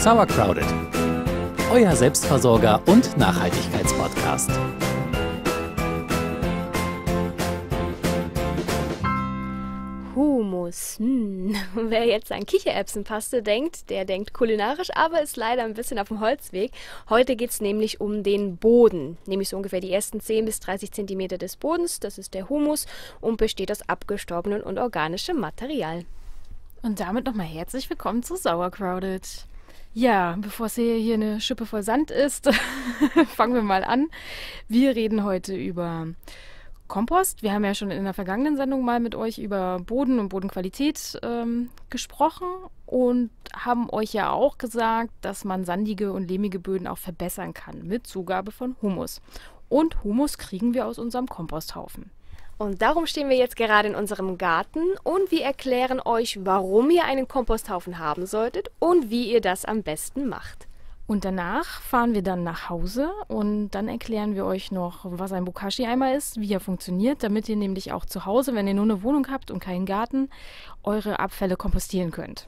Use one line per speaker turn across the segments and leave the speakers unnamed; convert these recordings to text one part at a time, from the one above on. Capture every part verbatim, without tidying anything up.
Sauercrowded, euer Selbstversorger und Nachhaltigkeitspodcast.
Humus. Hm. Wer jetzt an Kichererbsenpaste denkt, der denkt kulinarisch, aber ist leider ein bisschen auf dem Holzweg. Heute geht es nämlich um den Boden, nämlich so ungefähr die ersten zehn bis dreißig Zentimeter des Bodens. Das ist der Humus und besteht aus abgestorbenem und organischem Material.
Und damit nochmal herzlich willkommen zu Sauercrowded. Ja, bevor es hier, hier eine Schippe voll Sand ist, fangen wir mal an. Wir reden heute über Kompost. Wir haben ja schon in der vergangenen Sendung mal mit euch über Boden und Bodenqualität ähm, gesprochen und haben euch ja auch gesagt, dass man sandige und lehmige Böden auch verbessern kann mit Zugabe von Humus. Und Humus kriegen wir aus unserem Komposthaufen.
Und darum stehen wir jetzt gerade in unserem Garten und wir erklären euch, warum ihr einen Komposthaufen haben solltet und wie ihr das am besten macht.
Und danach fahren wir dann nach Hause und dann erklären wir euch noch, was ein Bokashi-Eimer ist, wie er funktioniert, damit ihr nämlich auch zu Hause, wenn ihr nur eine Wohnung habt und keinen Garten, eure Abfälle kompostieren könnt.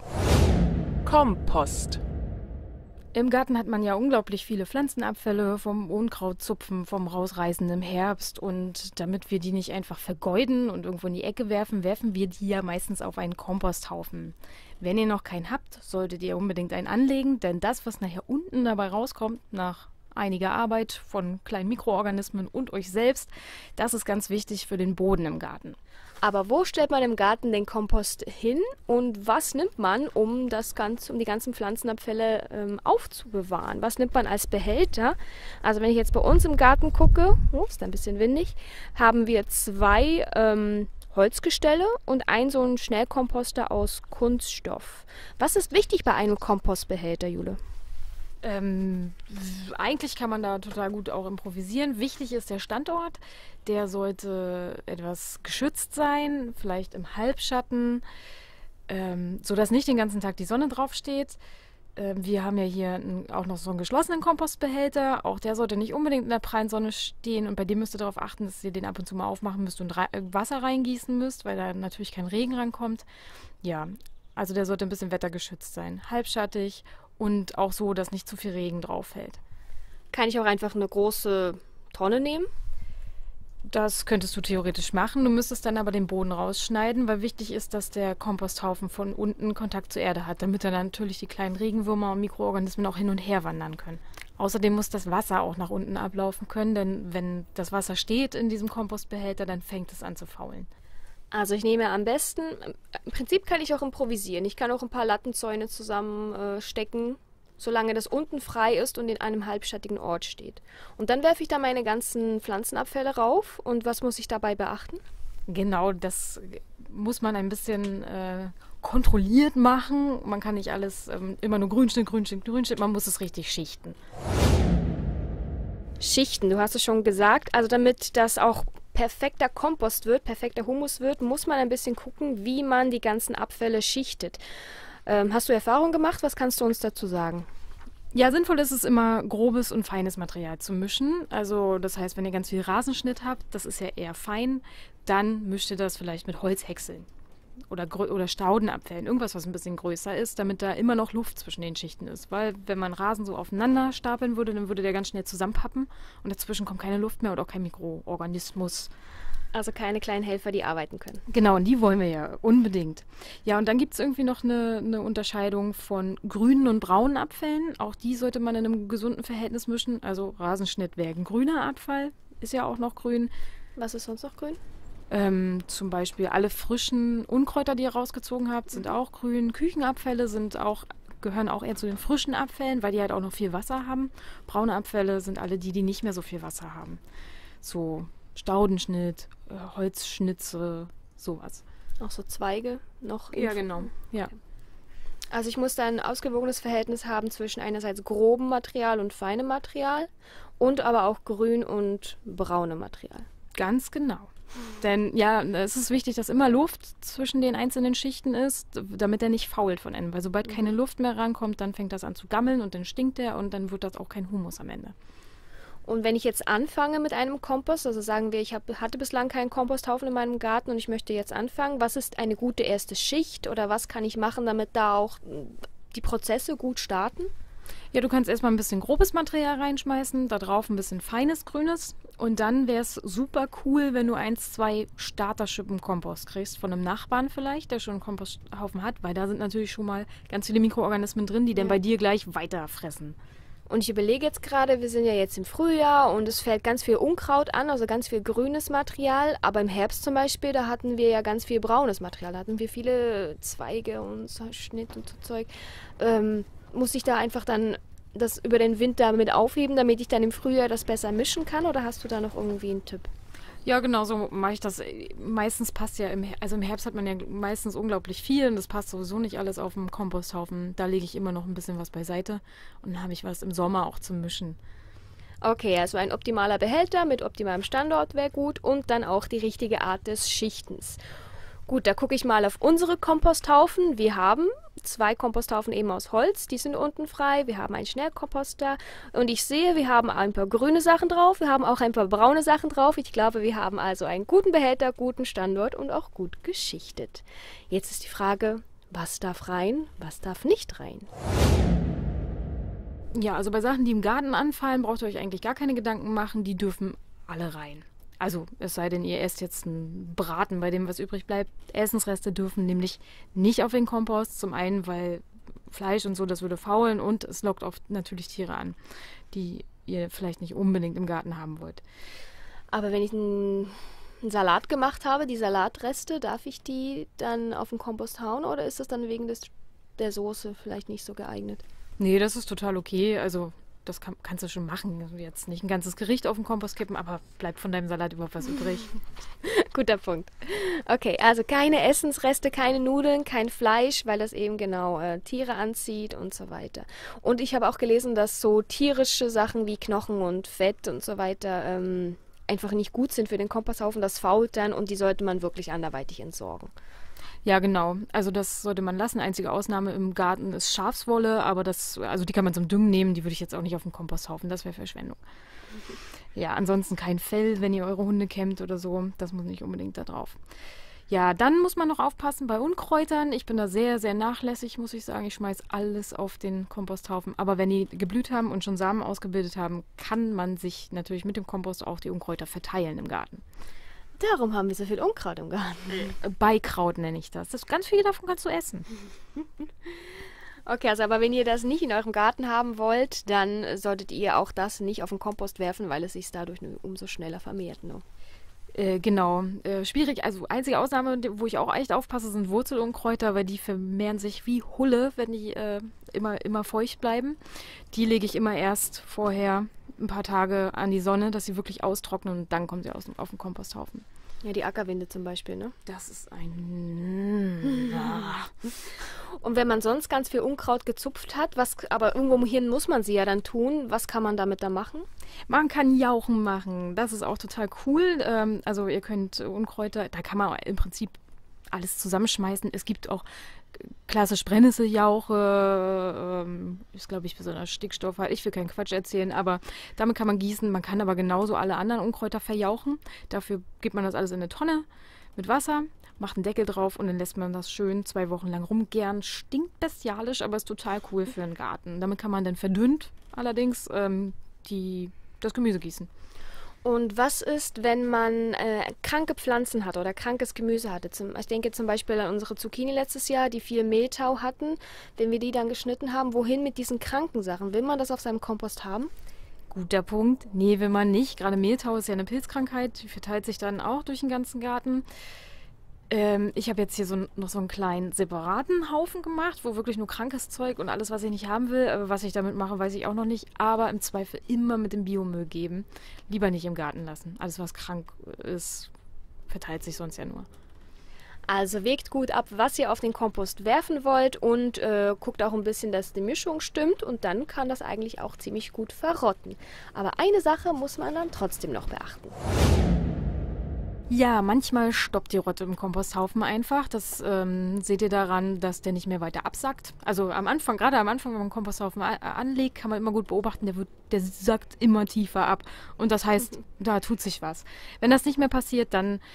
Kompost.
Im Garten hat man ja unglaublich viele Pflanzenabfälle vom Unkrautzupfen, vom Rausreißen im Herbst. Und damit wir die nicht einfach vergeuden und irgendwo in die Ecke werfen, werfen wir die ja meistens auf einen Komposthaufen. Wenn ihr noch keinen habt, solltet ihr unbedingt einen anlegen, denn das, was nachher unten dabei rauskommt, nach einiger Arbeit von kleinen Mikroorganismen und euch selbst, das ist ganz wichtig für den Boden im Garten.
Aber wo stellt man im Garten den Kompost hin und was nimmt man, um das Ganze, um die ganzen Pflanzenabfälle ähm, aufzubewahren? Was nimmt man als Behälter? Also wenn ich jetzt bei uns im Garten gucke, oh, ist ein bisschen windig, haben wir zwei ähm, Holzgestelle und einen so einen Schnellkomposter aus Kunststoff. Was ist wichtig bei einem Kompostbehälter, Jule?
Ähm, eigentlich kann man da total gut auch improvisieren. Wichtig ist der Standort. Der sollte etwas geschützt sein, vielleicht im Halbschatten, ähm, sodass nicht den ganzen Tag die Sonne draufsteht. Ähm, wir haben ja hier einen, auch noch so einen geschlossenen Kompostbehälter. Auch der sollte nicht unbedingt in der prallen Sonne stehen. Und bei dem müsst ihr darauf achten, dass ihr den ab und zu mal aufmachen müsst und rei- Wasser reingießen müsst, weil da natürlich kein Regen rankommt. Ja, also der sollte ein bisschen wettergeschützt sein. Halbschattig und auch so, dass nicht zu viel Regen drauf fällt.
Kann ich auch einfach eine große Tonne nehmen?
Das könntest du theoretisch machen. Du müsstest dann aber den Boden rausschneiden, weil wichtig ist, dass der Komposthaufen von unten Kontakt zur Erde hat, damit dann natürlich die kleinen Regenwürmer und Mikroorganismen auch hin und her wandern können. Außerdem muss das Wasser auch nach unten ablaufen können, denn wenn das Wasser steht in diesem Kompostbehälter, dann fängt es an zu faulen.
Also ich nehme am besten, im Prinzip kann ich auch improvisieren. Ich kann auch ein paar Lattenzäune zusammenstecken, solange das unten frei ist und in einem halbschattigen Ort steht. Und dann werfe ich da meine ganzen Pflanzenabfälle rauf. Und was muss ich dabei beachten?
Genau, das muss man ein bisschen äh, kontrolliert machen. Man kann nicht alles ähm, immer nur Grünschnitt, Grünschnitt, Grünschnitt. Man muss es richtig schichten.
Schichten, du hast es schon gesagt. Also damit das auch perfekter Kompost wird, perfekter Humus wird, muss man ein bisschen gucken, wie man die ganzen Abfälle schichtet. Ähm, hast du Erfahrung gemacht? Was kannst du uns dazu sagen?
Ja, sinnvoll ist es immer, grobes und feines Material zu mischen. Also das heißt, wenn ihr ganz viel Rasenschnitt habt, das ist ja eher fein, dann mischt ihr das vielleicht mit Holzhäckseln oder, grö- oder Staudenabfällen, irgendwas, was ein bisschen größer ist, damit da immer noch Luft zwischen den Schichten ist. Weil wenn man Rasen so aufeinander stapeln würde, dann würde der ganz schnell zusammenpappen und dazwischen kommt keine Luft mehr und auch kein Mikroorganismus.
Also keine kleinen Helfer, die arbeiten können.
Genau, und die wollen wir ja unbedingt. Ja, und dann gibt es irgendwie noch eine, eine Unterscheidung von grünen und braunen Abfällen. Auch die sollte man in einem gesunden Verhältnis mischen. Also Rasenschnitt wäre ein grüner Abfall, ist ja auch noch grün.
Was ist sonst noch grün?
Ähm, zum Beispiel alle frischen Unkräuter, die ihr rausgezogen habt, sind auch grün. Küchenabfälle sind auch, gehören auch eher zu den frischen Abfällen, weil die halt auch noch viel Wasser haben. Braune Abfälle sind alle die, die nicht mehr so viel Wasser haben. So Staudenschnitt, äh, Holzschnitze, sowas.
Auch so Zweige noch?
Ja, genau. Ja.
Also ich muss da ein ausgewogenes Verhältnis haben zwischen einerseits grobem Material und feinem Material und aber auch grün und braunem Material.
Ganz genau. Denn ja, es ist wichtig, dass immer Luft zwischen den einzelnen Schichten ist, damit er nicht fault von innen. Weil sobald keine Luft mehr rankommt, dann fängt das an zu gammeln und dann stinkt er und dann wird das auch kein Humus am Ende.
Und wenn ich jetzt anfange mit einem Kompost, also sagen wir, ich hab, hatte bislang keinen Komposthaufen in meinem Garten und ich möchte jetzt anfangen, was ist eine gute erste Schicht oder was kann ich machen, damit da auch die Prozesse gut starten?
Ja, du kannst erstmal ein bisschen grobes Material reinschmeißen, da drauf ein bisschen feines Grünes und dann wäre es super cool, wenn du eins, zwei Starterschippen Kompost kriegst, von einem Nachbarn vielleicht, der schon einen Komposthaufen hat, weil da sind natürlich schon mal ganz viele Mikroorganismen drin, die dann
Ja.
bei dir gleich weiterfressen.
Und ich überlege jetzt gerade, wir sind ja jetzt im Frühjahr und es fällt ganz viel Unkraut an, also ganz viel grünes Material. Aber im Herbst zum Beispiel, da hatten wir ja ganz viel braunes Material. Da hatten wir viele Zweige und so Schnitt und so Zeug. Ähm, muss ich da einfach dann das über den Winter mit aufheben, damit ich dann im Frühjahr das besser mischen kann? Oder hast du da noch irgendwie einen Tipp?
Ja, genau, so mache ich das. Meistens passt ja, im, Her- also im Herbst hat man ja meistens unglaublich viel und das passt sowieso nicht alles auf dem Komposthaufen. Da lege ich immer noch ein bisschen was beiseite und dann habe ich was im Sommer auch zum Mischen.
Okay, also ein optimaler Behälter mit optimalem Standort wäre gut und dann auch die richtige Art des Schichtens. Gut, da gucke ich mal auf unsere Komposthaufen. Wir haben zwei Komposthaufen eben aus Holz, die sind unten frei. Wir haben einen Schnellkomposter und ich sehe, wir haben ein paar grüne Sachen drauf, wir haben auch ein paar braune Sachen drauf. Ich glaube, wir haben also einen guten Behälter, guten Standort und auch gut geschichtet. Jetzt ist die Frage, was darf rein, was darf nicht rein?
Ja, also bei Sachen, die im Garten anfallen, braucht ihr euch eigentlich gar keine Gedanken machen. Die dürfen alle rein. Also es sei denn, ihr esst jetzt einen Braten, bei dem was übrig bleibt. Essensreste dürfen nämlich nicht auf den Kompost. Zum einen, weil Fleisch und so, das würde faulen und es lockt oft natürlich Tiere an, die ihr vielleicht nicht unbedingt im Garten haben wollt.
Aber wenn ich einen, einen Salat gemacht habe, die Salatreste, darf ich die dann auf den Kompost hauen oder ist das dann wegen des, der Soße vielleicht nicht so geeignet?
Nee, das ist total okay. Also das kann, kannst du schon machen. Also jetzt nicht ein ganzes Gericht auf den Kompost kippen, aber bleibt von deinem Salat überhaupt was übrig.
Guter Punkt. Okay, also keine Essensreste, keine Nudeln, kein Fleisch, weil das eben genau äh, Tiere anzieht und so weiter. Und ich habe auch gelesen, dass so tierische Sachen wie Knochen und Fett und so weiter ähm, einfach nicht gut sind für den Komposthaufen. Das fault dann und die sollte man wirklich anderweitig entsorgen.
Ja, genau. Also das sollte man lassen. Einzige Ausnahme im Garten ist Schafswolle, aber das, also die kann man zum Düngen nehmen, die würde ich jetzt auch nicht auf den Komposthaufen, das wäre Verschwendung. Ja, ansonsten kein Fell, wenn ihr eure Hunde kämmt oder so, das muss nicht unbedingt da drauf. Ja, dann muss man noch aufpassen bei Unkräutern. Ich bin da sehr, sehr nachlässig, muss ich sagen. Ich schmeiß alles auf den Komposthaufen. Aber wenn die geblüht haben und schon Samen ausgebildet haben, kann man sich natürlich mit dem Kompost auch die Unkräuter verteilen im Garten.
Darum haben wir so viel Unkraut im Garten.
Beikraut nenne ich das. Das ganz viel davon kannst du essen.
Okay, also aber wenn ihr das nicht in eurem Garten haben wollt, dann solltet ihr auch das nicht auf den Kompost werfen, weil es sich dadurch nur umso schneller vermehrt. Ne?
Äh, genau. Äh, schwierig, also einzige Ausnahme, wo ich auch echt aufpasse, sind Wurzelunkräuter, weil die vermehren sich wie Hulle, wenn die äh, immer, immer feucht bleiben. Die lege ich immer erst vorher ein paar Tage an die Sonne, dass sie wirklich austrocknen und dann kommen sie aus, auf den Komposthaufen.
Ja, die Ackerwinde zum Beispiel, ne?
Das ist ein...
Und wenn man sonst ganz viel Unkraut gezupft hat, was, aber irgendwo hin muss man sie ja dann tun, was kann man damit da machen?
Man kann Jauchen machen, das ist auch total cool. Ähm, also ihr könnt Unkräuter, da kann man im Prinzip alles zusammenschmeißen. Es gibt auch klassisch Brennnesseljauche, ähm, ist glaube ich besonders Stickstoff. Ich will keinen Quatsch erzählen, aber damit kann man gießen. Man kann aber genauso alle anderen Unkräuter verjauchen. Dafür gibt man das alles in eine Tonne mit Wasser, macht einen Deckel drauf und dann lässt man das schön zwei Wochen lang rumgären. Stinkt bestialisch, aber ist total cool für einen Garten. Damit kann man dann verdünnt allerdings ähm, die, das Gemüse gießen.
Und was ist, wenn man äh, kranke Pflanzen hat oder krankes Gemüse hatte? Zum, ich denke zum Beispiel an unsere Zucchini letztes Jahr, die viel Mehltau hatten. Wenn wir die dann geschnitten haben, wohin mit diesen kranken Sachen? Will man das auf seinem Kompost haben?
Guter Punkt. Nee, will man nicht. Gerade Mehltau ist ja eine Pilzkrankheit. Die verteilt sich dann auch durch den ganzen Garten. Ähm, ich habe jetzt hier so, noch so einen kleinen separaten Haufen gemacht, wo wirklich nur krankes Zeug und alles, was ich nicht haben will. Aber was ich damit mache, weiß ich auch noch nicht. Aber im Zweifel immer mit dem Biomüll geben. Lieber nicht im Garten lassen. Alles, was krank ist, verteilt sich sonst ja nur.
Also wägt gut ab, was ihr auf den Kompost werfen wollt und äh, guckt auch ein bisschen, dass die Mischung stimmt und dann kann das eigentlich auch ziemlich gut verrotten. Aber eine Sache muss man dann trotzdem noch beachten.
Ja, manchmal stoppt die Rotte im Komposthaufen einfach. Das ähm, seht ihr daran, dass der nicht mehr weiter absackt. Also am Anfang, gerade am Anfang, wenn man einen Komposthaufen a- anlegt, kann man immer gut beobachten, der, wird, der sackt immer tiefer ab. Und das heißt, da tut sich was. Wenn das nicht mehr passiert, dann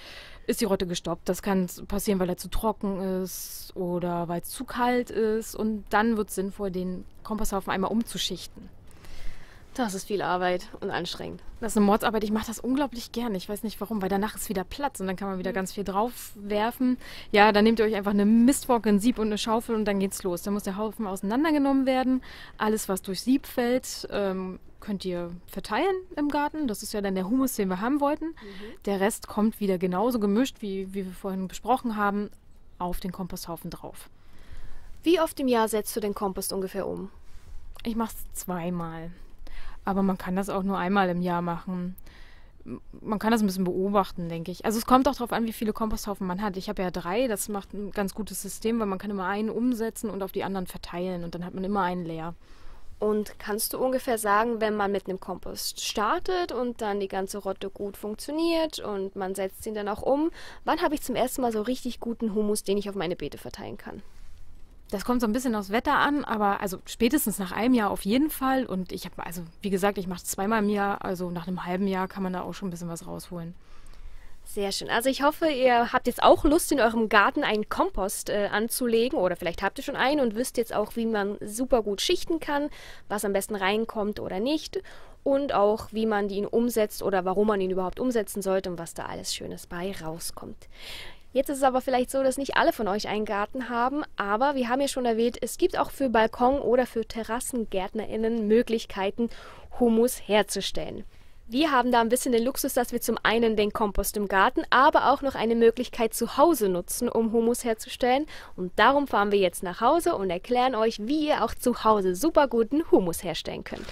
ist die Rotte gestoppt. Das kann passieren, weil er zu trocken ist oder weil es zu kalt ist. Und dann wird es sinnvoll, den Komposthaufen einmal umzuschichten.
Das ist viel Arbeit und anstrengend.
Das ist eine Mordsarbeit. Ich mache das unglaublich gerne. Ich weiß nicht warum, weil danach ist wieder Platz und dann kann man wieder ganz viel drauf werfen. Ja, dann nehmt ihr euch einfach eine Mistforke, ein Sieb und eine Schaufel und dann geht's los. Dann muss der Haufen auseinandergenommen werden. Alles, was durch Sieb fällt, ähm, könnt ihr verteilen im Garten. Das ist ja dann der Humus, den wir haben wollten. Mhm. Der Rest kommt wieder genauso gemischt, wie, wie wir vorhin besprochen haben, auf den Komposthaufen drauf.
Wie oft im Jahr setzt du den Kompost ungefähr um?
Ich mache es zweimal. Aber man kann das auch nur einmal im Jahr machen. Man kann das ein bisschen beobachten, denke ich. Also es kommt auch darauf an, wie viele Komposthaufen man hat. Ich habe ja drei, das macht ein ganz gutes System, weil man kann immer einen umsetzen und auf die anderen verteilen und dann hat man immer einen leer.
Und kannst du ungefähr sagen, wenn man mit einem Kompost startet und dann die ganze Rotte gut funktioniert und man setzt ihn dann auch um, wann habe ich zum ersten Mal so richtig guten Humus, den ich auf meine Beete verteilen kann?
Das kommt so ein bisschen aufs Wetter an, aber also spätestens nach einem Jahr auf jeden Fall. Und ich habe, also wie gesagt, ich mache es zweimal im Jahr, also nach einem halben Jahr kann man da auch schon ein bisschen was rausholen.
Sehr schön. Also ich hoffe, ihr habt jetzt auch Lust, in eurem Garten einen Kompost äh, anzulegen oder vielleicht habt ihr schon einen und wisst jetzt auch, wie man super gut schichten kann, was am besten reinkommt oder nicht und auch, wie man ihn umsetzt oder warum man ihn überhaupt umsetzen sollte und was da alles Schönes bei rauskommt. Jetzt ist es aber vielleicht so, dass nicht alle von euch einen Garten haben, aber wir haben ja schon erwähnt, es gibt auch für Balkon- oder für TerrassengärtnerInnen Möglichkeiten, Humus herzustellen. Wir haben da ein bisschen den Luxus, dass wir zum einen den Kompost im Garten, aber auch noch eine Möglichkeit zu Hause nutzen, um Humus herzustellen. Und darum fahren wir jetzt nach Hause und erklären euch, wie ihr auch zu Hause super guten Humus herstellen könnt.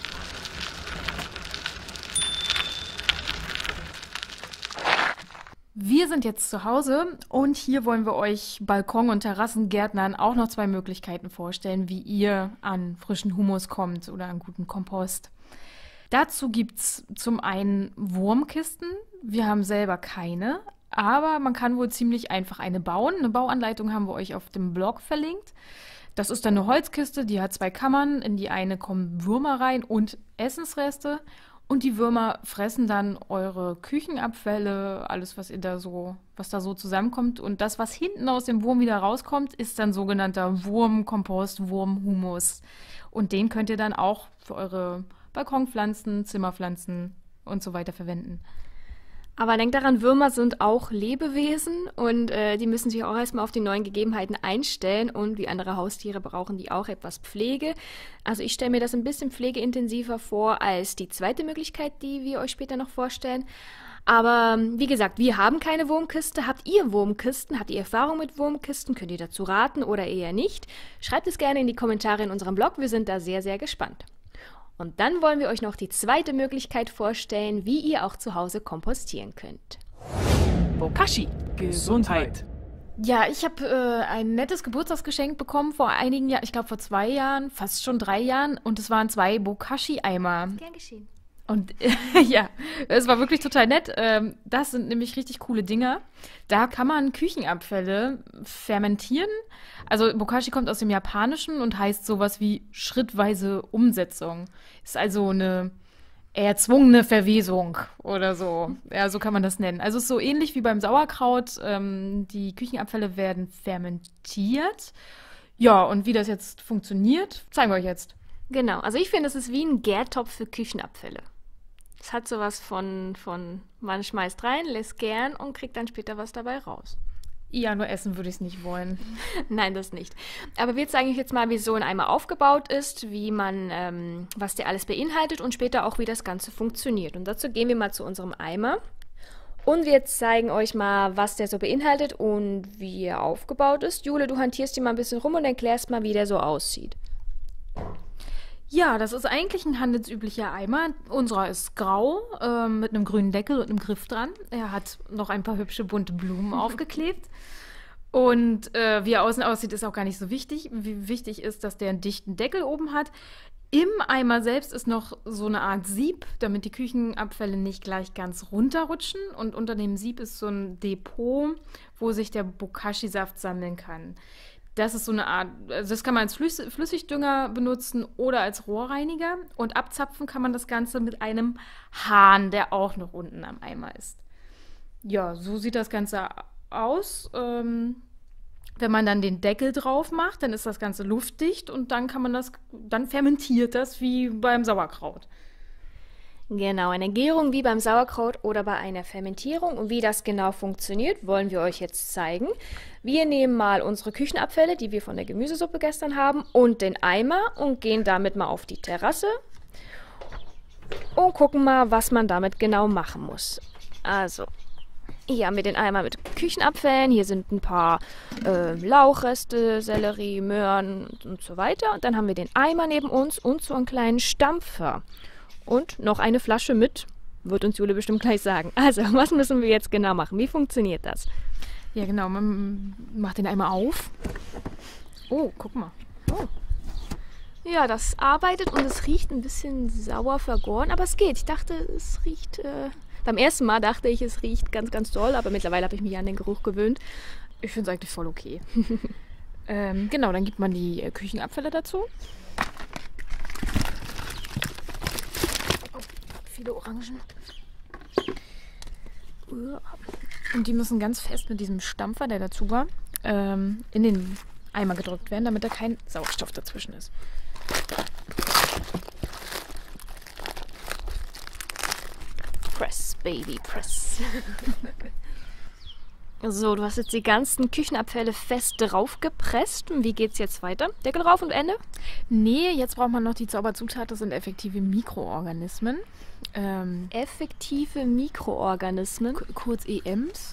Wir sind jetzt zu Hause und hier wollen wir euch Balkon- und Terrassengärtnern auch noch zwei Möglichkeiten vorstellen, wie ihr an frischen Humus kommt oder an guten Kompost. Dazu gibt es zum einen Wurmkisten. Wir haben selber keine, aber man kann wohl ziemlich einfach eine bauen. Eine Bauanleitung haben wir euch auf dem Blog verlinkt. Das ist dann eine Holzkiste, die hat zwei Kammern. In die eine kommen Würmer rein und Essensreste. Und die Würmer fressen dann eure Küchenabfälle, alles, was ihr da so, was da so zusammenkommt. Und das, was hinten aus dem Wurm wieder rauskommt, ist dann sogenannter Wurmkompost, Wurmhumus. Und den könnt ihr dann auch für eure Balkonpflanzen, Zimmerpflanzen und so weiter verwenden.
Aber denkt daran, Würmer sind auch Lebewesen und äh, die müssen sich auch erstmal auf die neuen Gegebenheiten einstellen und wie andere Haustiere brauchen die auch etwas Pflege. Also ich stelle mir das ein bisschen pflegeintensiver vor als die zweite Möglichkeit, die wir euch später noch vorstellen. Aber wie gesagt, wir haben keine Wurmkiste. Habt ihr Wurmkisten? Habt ihr Erfahrung mit Wurmkisten? Könnt ihr dazu raten oder eher nicht? Schreibt es gerne in die Kommentare in unserem Blog. Wir sind da sehr, sehr gespannt. Und dann wollen wir euch noch die zweite Möglichkeit vorstellen, wie ihr auch zu Hause kompostieren könnt.
Bokashi, Gesundheit.
Ja, ich habe äh, ein nettes Geburtstagsgeschenk bekommen vor einigen Jahren, ich glaube vor zwei Jahren, fast schon drei Jahren. Und es waren zwei Bokashi-Eimer.
Gern geschehen.
Und ja, es war wirklich total nett. Ähm, das sind nämlich richtig coole Dinger. Da kann man Küchenabfälle fermentieren. Also Bokashi kommt aus dem Japanischen und heißt sowas wie schrittweise Umsetzung. Ist also eine erzwungene Verwesung oder so. Ja, so kann man das nennen. Also es ist so ähnlich wie beim Sauerkraut. Ähm, die Küchenabfälle werden fermentiert. Ja, und wie das jetzt funktioniert, zeigen wir euch jetzt.
Genau, also ich finde, es ist wie ein Gärtopf für Küchenabfälle. Es hat sowas von, von, man schmeißt rein, lässt gären und kriegt dann später was dabei raus.
Ja, nur essen würde ich es nicht wollen.
Nein, das nicht. Aber wir zeigen euch jetzt mal, wie so ein Eimer aufgebaut ist, wie man, ähm, was der alles beinhaltet und später auch, wie das Ganze funktioniert. Und dazu gehen wir mal zu unserem Eimer. Und wir zeigen euch mal, was der so beinhaltet und wie er aufgebaut ist. Jule, du hantierst hier mal ein bisschen rum und erklärst mal, wie der so aussieht.
Ja, das ist eigentlich ein handelsüblicher Eimer. Unserer ist grau, äh, mit einem grünen Deckel und einem Griff dran. Er hat noch ein paar hübsche bunte Blumen aufgeklebt. Und äh, wie er außen aussieht, ist auch gar nicht so wichtig. Wie wichtig ist, dass der einen dichten Deckel oben hat. Im Eimer selbst ist noch so eine Art Sieb, damit die Küchenabfälle nicht gleich ganz runterrutschen. Und unter dem Sieb ist so ein Depot, wo sich der Bokashi-Saft sammeln kann. Das ist so eine Art, also das kann man als Flüss- Flüssigdünger benutzen oder als Rohrreiniger. Und abzapfen kann man das Ganze mit einem Hahn, der auch noch unten am Eimer ist. Ja, so sieht das Ganze aus. Ähm, wenn man dann den Deckel drauf macht, dann ist das Ganze luftdicht und dann kann man das, dann fermentiert das wie beim Sauerkraut.
Genau, eine Gärung wie beim Sauerkraut oder bei einer Fermentierung. Und wie das genau funktioniert, wollen wir euch jetzt zeigen. Wir nehmen mal unsere Küchenabfälle, die wir von der Gemüsesuppe gestern haben, und den Eimer und gehen damit mal auf die Terrasse und gucken mal, was man damit genau machen muss. Also, hier haben wir den Eimer mit Küchenabfällen. Hier sind ein paar äh, Lauchreste, Sellerie, Möhren und so weiter. Und dann haben wir den Eimer neben uns und so einen kleinen Stampfer. Und noch eine Flasche mit, wird uns Jule bestimmt gleich sagen. Also, was müssen wir jetzt genau machen? Wie funktioniert das?
Ja, genau. Man macht den Eimer auf. Oh, guck mal. Oh.
Ja, das arbeitet und es riecht ein bisschen sauer vergoren, aber es geht. Ich dachte, es riecht... Äh, beim ersten Mal dachte ich, es riecht ganz, ganz toll, aber mittlerweile habe ich mich an den Geruch gewöhnt.
Ich finde es eigentlich voll okay. ähm, genau, dann gibt man die äh, Küchenabfälle dazu. Viele Orangen. Und die müssen ganz fest mit diesem Stampfer, der dazu war, ähm, in den Eimer gedrückt werden, damit da kein Sauerstoff dazwischen ist.
Press, Baby, press. So, du hast jetzt die ganzen Küchenabfälle fest draufgepresst. Wie geht's jetzt weiter? Deckel rauf und Ende?
Nee, jetzt braucht man noch die Zauberzutat, das sind effektive Mikroorganismen. Ähm,
Effektive Mikroorganismen?
k- kurz E Ms.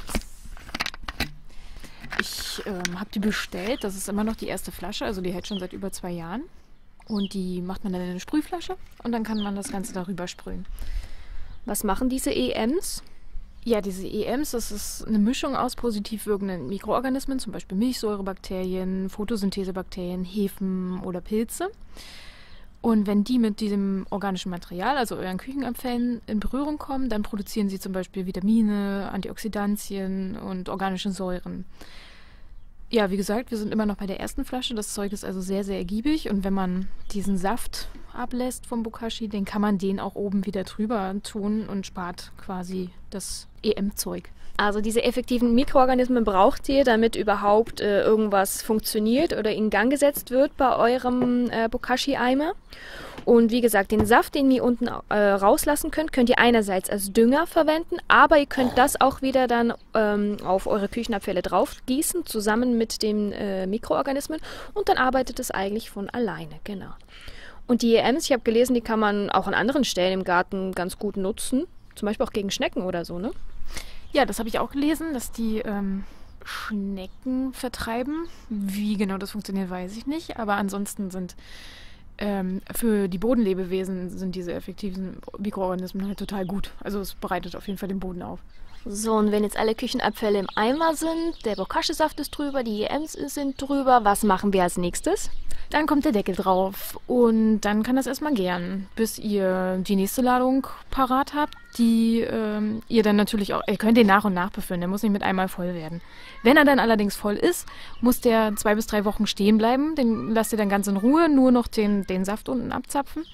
Ich ähm, habe die bestellt, das ist immer noch die erste Flasche, also die hält schon seit über zwei Jahren. Und die macht man dann in eine Sprühflasche und dann kann man das Ganze darüber sprühen.
Was machen diese E Ms?
Ja, diese E Ms, das ist eine Mischung aus positiv wirkenden Mikroorganismen, zum Beispiel Milchsäurebakterien, Photosynthesebakterien, Hefen oder Pilze. Und wenn die mit diesem organischen Material, also euren Küchenabfällen, in Berührung kommen, dann produzieren sie zum Beispiel Vitamine, Antioxidantien und organische Säuren. Ja, wie gesagt, wir sind immer noch bei der ersten Flasche. Das Zeug ist also sehr, sehr ergiebig. Und wenn man diesen Saft ablässt vom Bokashi, dann kann man den auch oben wieder drüber tun und spart quasi das E M-Zeug.
Also diese effektiven Mikroorganismen braucht ihr, damit überhaupt äh, irgendwas funktioniert oder in Gang gesetzt wird bei eurem äh, Bokashi-Eimer. Und wie gesagt, den Saft, den ihr unten äh, rauslassen könnt, könnt ihr einerseits als Dünger verwenden, aber ihr könnt das auch wieder dann ähm, auf eure Küchenabfälle drauf gießen, zusammen mit den äh, Mikroorganismen, und dann arbeitet es eigentlich von alleine, genau. Und die E Ms, ich habe gelesen, die kann man auch an anderen Stellen im Garten ganz gut nutzen, zum Beispiel auch gegen Schnecken oder so, ne?
Ja, das habe ich auch gelesen, dass die ähm, Schnecken vertreiben. Wie genau das funktioniert, weiß ich nicht. Aber ansonsten sind ähm, für die Bodenlebewesen sind diese effektiven Mikroorganismen halt total gut. Also es bereitet auf jeden Fall den Boden auf.
So, und wenn jetzt alle Küchenabfälle im Eimer sind, der Bokashi-Saft ist drüber, die E Ms sind drüber, was machen wir als nächstes?
Dann kommt der Deckel drauf und dann kann das erstmal gären, bis ihr die nächste Ladung parat habt, die ähm, ihr dann natürlich auch, ihr könnt den nach und nach befüllen, der muss nicht mit einmal voll werden. Wenn er dann allerdings voll ist, muss der zwei bis drei Wochen stehen bleiben, den lasst ihr dann ganz in Ruhe, nur noch den, den Saft unten abzapfen.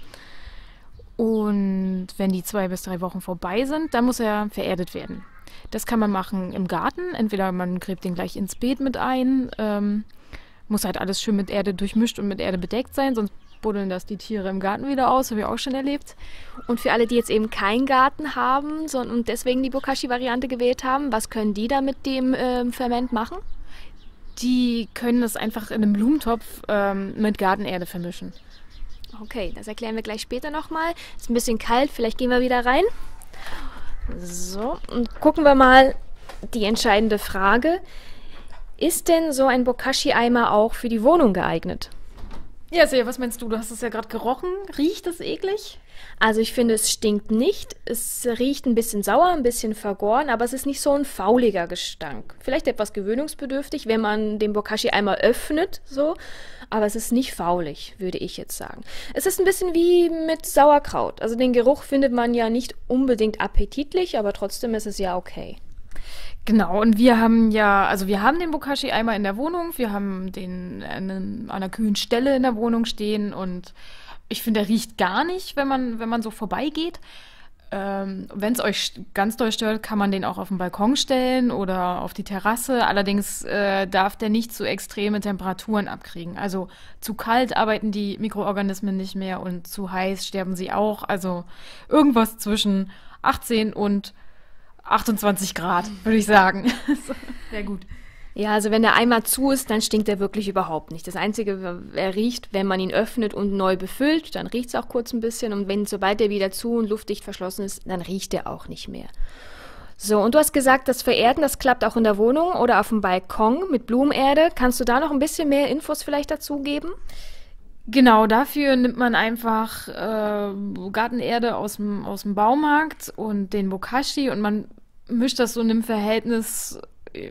Und wenn die zwei bis drei Wochen vorbei sind, dann muss er vererdet werden. Das kann man machen im Garten, entweder man gräbt den gleich ins Beet mit ein, ähm, muss halt alles schön mit Erde durchmischt und mit Erde bedeckt sein, sonst buddeln das die Tiere im Garten wieder aus, habe ich auch schon erlebt.
Und für alle, die jetzt eben keinen Garten haben sondern, und deswegen die Bokashi-Variante gewählt haben, was können die da mit dem ähm, Ferment machen?
Die können das einfach in einem Blumentopf ähm, mit Gartenerde vermischen.
Okay, das erklären wir gleich später nochmal. Ist ein bisschen kalt, vielleicht gehen wir wieder rein. So, und gucken wir mal die entscheidende Frage. Ist denn so ein Bokashi-Eimer auch für die Wohnung geeignet?
Ja, Sehr, was meinst du? Du hast es ja gerade gerochen. Riecht es eklig?
Also ich finde, es stinkt nicht. Es riecht ein bisschen sauer, ein bisschen vergoren, aber es ist nicht so ein fauliger Gestank. Vielleicht etwas gewöhnungsbedürftig, wenn man den Bokashi-Eimer öffnet, so. Aber es ist nicht faulig, würde ich jetzt sagen. Es ist ein bisschen wie mit Sauerkraut. Also den Geruch findet man ja nicht unbedingt appetitlich, aber trotzdem ist es ja okay.
Genau, und wir haben ja, also wir haben den Bokashi-Eimer in der Wohnung, wir haben den an, an einer kühlen Stelle in der Wohnung stehen und ich finde, der riecht gar nicht, wenn man, wenn man so vorbeigeht. Ähm, wenn es euch ganz doll stört, kann man den auch auf den Balkon stellen oder auf die Terrasse. Allerdings äh, darf der nicht zu extreme Temperaturen abkriegen. Also zu kalt arbeiten die Mikroorganismen nicht mehr und zu heiß sterben sie auch. Also irgendwas zwischen achtzehn und achtundzwanzig Grad, würde ich sagen. Sehr gut.
Ja, also wenn der Eimer zu ist, dann stinkt er wirklich überhaupt nicht. Das Einzige, er riecht, wenn man ihn öffnet und neu befüllt, dann riecht es auch kurz ein bisschen. Und wenn, sobald er wieder zu und luftdicht verschlossen ist, dann riecht er auch nicht mehr. So, und du hast gesagt, das Vererden, das klappt auch in der Wohnung oder auf dem Balkon mit Blumenerde. Kannst du da noch ein bisschen mehr Infos vielleicht dazu geben?
Genau, dafür nimmt man einfach äh, Gartenerde aus dem aus dem Baumarkt und den Bokashi und man mischt das so in einem Verhältnis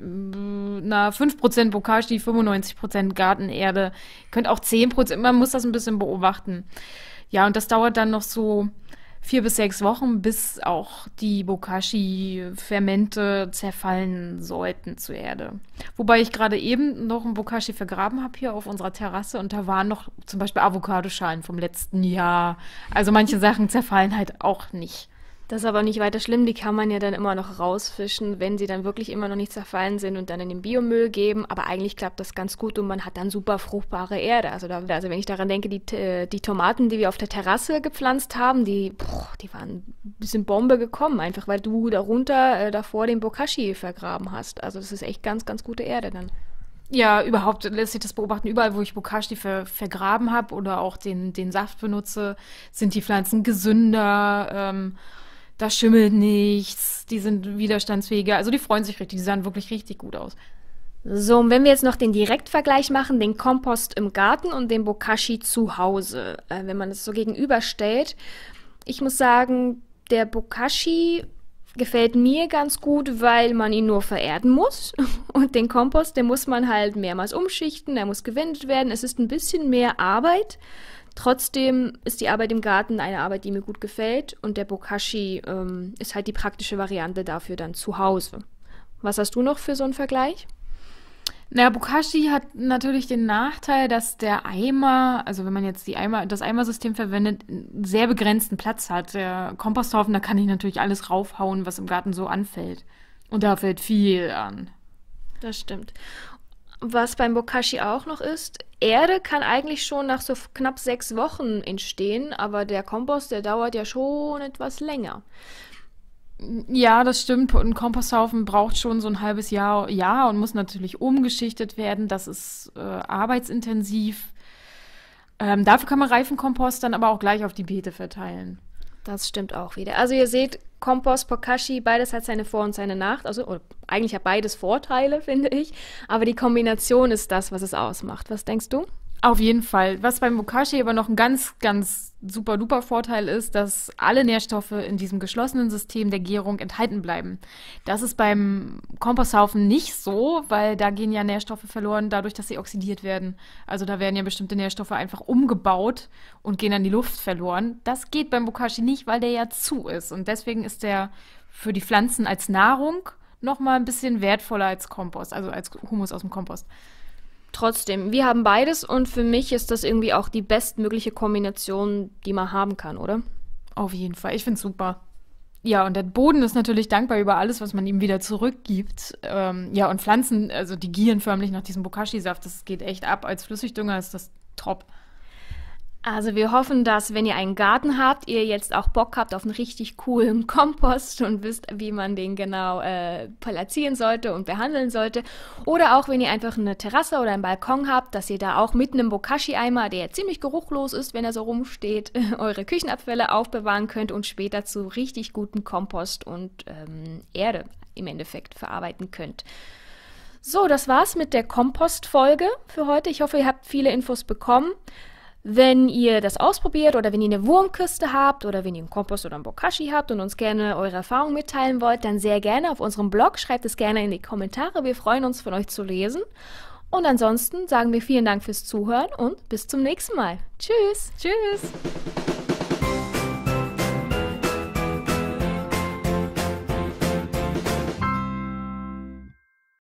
na, fünf Prozent Bokashi, fünfundneunzig Prozent Gartenerde. Ihr könnt auch zehn Prozent, man muss das ein bisschen beobachten. Ja, und das dauert dann noch so vier bis sechs Wochen, bis auch die Bokashi-Fermente zerfallen sollten zur Erde. Wobei ich gerade eben noch einen Bokashi vergraben habe hier auf unserer Terrasse und da waren noch zum Beispiel Avocadoschalen vom letzten Jahr. Also manche Sachen zerfallen halt auch nicht.
Das ist aber nicht weiter schlimm, die kann man ja dann immer noch rausfischen, wenn sie dann wirklich immer noch nicht zerfallen sind und dann in den Biomüll geben. Aber eigentlich klappt das ganz gut und man hat dann super fruchtbare Erde. Also, da, also wenn ich daran denke, die, die Tomaten, die wir auf der Terrasse gepflanzt haben, die, boah, die waren ein bisschen Bombe gekommen, einfach weil du darunter äh, davor den Bokashi vergraben hast. Also das ist echt ganz, ganz gute Erde dann.
Ja, überhaupt lässt sich das beobachten. Überall, wo ich Bokashi ver, vergraben habe oder auch den, den Saft benutze, sind die Pflanzen gesünder, ähm, da schimmelt nichts, die sind widerstandsfähiger, also die freuen sich richtig, die sahen wirklich richtig gut aus.
So, und wenn wir jetzt noch den Direktvergleich machen, den Kompost im Garten und den Bokashi zu Hause, äh, wenn man das so gegenüberstellt, ich muss sagen, der Bokashi gefällt mir ganz gut, weil man ihn nur vererden muss und den Kompost, den muss man halt mehrmals umschichten, der muss gewendet werden, es ist ein bisschen mehr Arbeit. Trotzdem ist die Arbeit im Garten eine Arbeit, die mir gut gefällt und der Bokashi ähm, ist halt die praktische Variante dafür dann zu Hause. Was hast du noch für so einen Vergleich?
Naja, Bokashi hat natürlich den Nachteil, dass der Eimer, also wenn man jetzt die Eimer, das Eimersystem verwendet, einen sehr begrenzten Platz hat. Der Komposthaufen, da kann ich natürlich alles raufhauen, was im Garten so anfällt. Und da fällt viel an.
Das stimmt. Was beim Bokashi auch noch ist, Erde kann eigentlich schon nach so knapp sechs Wochen entstehen, aber der Kompost, der dauert ja schon etwas länger.
Ja, das stimmt. Ein Komposthaufen braucht schon so ein halbes Jahr, Jahr und muss natürlich umgeschichtet werden. Das ist äh, arbeitsintensiv. Ähm, dafür kann man Reifenkompost dann aber auch gleich auf die Beete verteilen.
Das stimmt auch wieder. Also ihr seht, Kompost, Bokashi, beides hat seine Vor- und seine Nach-, also oder eigentlich hat beides Vorteile, finde ich, aber die Kombination ist das, was es ausmacht. Was denkst du?
Auf jeden Fall. Was beim Bokashi aber noch ein ganz, ganz super duper Vorteil ist, dass alle Nährstoffe in diesem geschlossenen System der Gärung enthalten bleiben. Das ist beim Komposthaufen nicht so, weil da gehen ja Nährstoffe verloren, dadurch, dass sie oxidiert werden. Also da werden ja bestimmte Nährstoffe einfach umgebaut und gehen an die Luft verloren. Das geht beim Bokashi nicht, weil der ja zu ist. Und deswegen ist der für die Pflanzen als Nahrung noch mal ein bisschen wertvoller als Kompost, also als Humus aus dem Kompost.
Trotzdem, wir haben beides und für mich ist das irgendwie auch die bestmögliche Kombination, die man haben kann, oder?
Auf jeden Fall, ich finde es super. Ja, und der Boden ist natürlich dankbar über alles, was man ihm wieder zurückgibt. Ähm, ja, und Pflanzen, also die gieren förmlich nach diesem Bokashi-Saft, das geht echt ab. Als Flüssigdünger ist das top.
Also wir hoffen, dass, wenn ihr einen Garten habt, ihr jetzt auch Bock habt auf einen richtig coolen Kompost und wisst, wie man den genau äh, platzieren sollte und behandeln sollte. Oder auch, wenn ihr einfach eine Terrasse oder einen Balkon habt, dass ihr da auch mit einem Bokashi-Eimer, der ziemlich geruchlos ist, wenn er so rumsteht, eure Küchenabfälle aufbewahren könnt und später zu richtig guten Kompost und ähm, Erde im Endeffekt verarbeiten könnt. So, das war's mit der Kompostfolge für heute. Ich hoffe, ihr habt viele Infos bekommen. Wenn ihr das ausprobiert oder wenn ihr eine Wurmkiste habt oder wenn ihr einen Kompost oder einen Bokashi habt und uns gerne eure Erfahrungen mitteilen wollt, dann sehr gerne auf unserem Blog. Schreibt es gerne in die Kommentare. Wir freuen uns, von euch zu lesen. Und ansonsten sagen wir vielen Dank fürs Zuhören und bis zum nächsten Mal. Tschüss.
Tschüss.